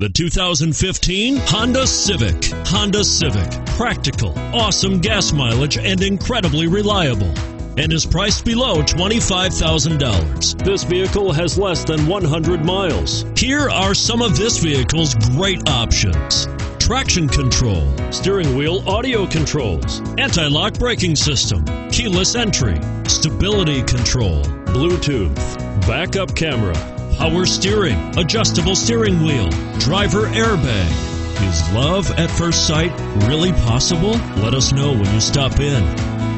The 2015 Honda Civic. Honda Civic. Practical, awesome gas mileage, and incredibly reliable. And is priced below $25,000. This vehicle has less than 100 miles. Here are some of this vehicle's great options: traction control, steering wheel audio controls, anti-lock braking system, keyless entry, stability control, Bluetooth, backup camera, power steering, adjustable steering wheel, driver airbag. Is love at first sight really possible? Let us know when you stop in.